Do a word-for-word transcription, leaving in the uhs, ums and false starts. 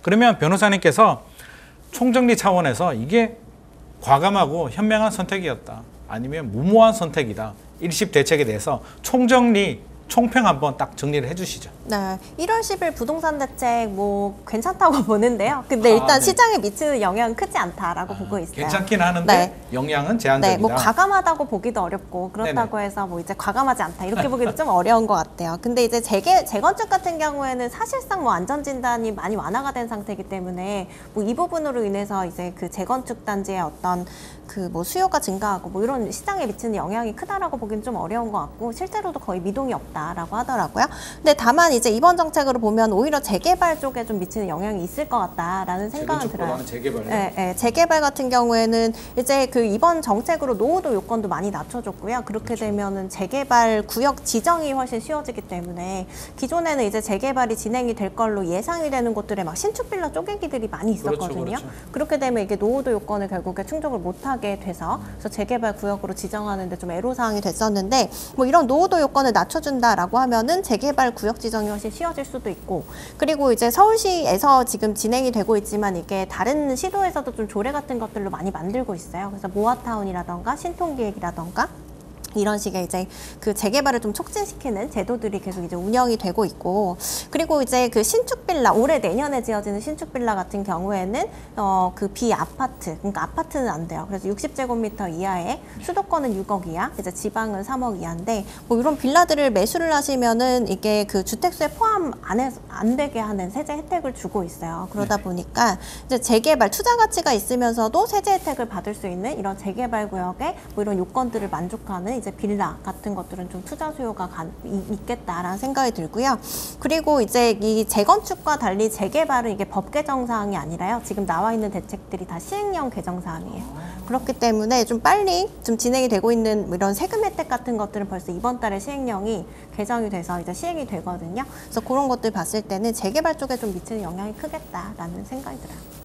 그러면 변호사님께서 총정리 차원에서 이게 과감하고 현명한 선택이었다, 아니면 무모한 선택이다, 일십 대책에 대해서 총정리, 총평 한번 딱 정리를 해주시죠. 네, 일월 십일 부동산 대책 뭐 괜찮다고 보는데요. 근데 일단 아, 네. 시장에 미치는 영향은 크지 않다라고 아, 보고 있어요. 괜찮긴 하는데 네. 영향은 제한적이다. 네, 뭐 과감하다고 보기도 어렵고 그렇다고 네네. 해서 뭐 이제 과감하지 않다 이렇게 보기도 좀 어려운 것 같아요. 근데 이제 재개, 재건축 같은 경우에는 사실상 뭐 안전진단이 많이 완화가 된 상태이기 때문에 뭐 이 부분으로 인해서 이제 그 재건축 단지의 어떤 그 뭐 수요가 증가하고 뭐 이런 시장에 미치는 영향이 크다라고 보기는 좀 어려운 것 같고, 실제로도 거의 미동이 없다라고 하더라고요. 근데 다만 이제 이번 정책으로 보면 오히려 재개발 쪽에 좀 미치는 영향이 있을 것 같다라는 생각은 들어요. 재개발. 네, 네, 재개발 같은 경우에는 이제 그 이번 정책으로 노후도 요건도 많이 낮춰줬고요. 그렇게 그렇죠. 되면은 재개발 구역 지정이 훨씬 쉬워지기 때문에 기존에는 이제 재개발이 진행이 될 걸로 예상이 되는 곳들에 막 신축 빌라 쪼개기들이 많이 있었거든요. 그렇죠, 그렇죠. 그렇게 되면 이게 노후도 요건을 결국에 충족을 못하게 돼서 그래서 재개발 구역으로 지정하는데 좀 애로사항이 됐었는데, 뭐 이런 노후도 요건을 낮춰준다라고 하면은 재개발 구역 지정이 훨씬 쉬워질 수도 있고, 그리고 이제 서울시에서 지금 진행이 되고 있지만 이게 다른 시도에서도 좀 조례 같은 것들로 많이 만들고 있어요. 그래서 모아타운이라던가 신통기획이라던가 이런 식의 이제 그 재개발을 좀 촉진시키는 제도들이 계속 이제 운영이 되고 있고, 그리고 이제 그 신축 빌라, 올해 내년에 지어지는 신축 빌라 같은 경우에는 어 그 비아파트, 그러니까 아파트는 안 돼요. 그래서 육십 제곱미터 이하에 수도권은 육억 이하, 이제 지방은 삼억 이하인데, 뭐 이런 빌라들을 매수를 하시면은 이게 그 주택수에 포함 안, 해, 안 되게 하는 세제 혜택을 주고 있어요. 그러다 네. 보니까 이제 재개발, 투자 가치가 있으면서도 세제 혜택을 받을 수 있는 이런 재개발 구역에 뭐 이런 요건들을 만족하는 이제 빌라 같은 것들은 좀 투자 수요가 가, 이, 있겠다라는 생각이 들고요. 그리고 이제 이 재건축과 달리 재개발은 이게 법 개정 사항이 아니라요. 지금 나와 있는 대책들이 다 시행령 개정 사항이에요. 그렇기 때문에 좀 빨리 좀 진행이 되고 있는 이런 세금 혜택 같은 것들은 벌써 이번 달에 시행령이 개정이 돼서 이제 시행이 되거든요. 그래서 그런 것들 봤을 때는 재개발 쪽에 좀 미치는 영향이 크겠다라는 생각이 들어요.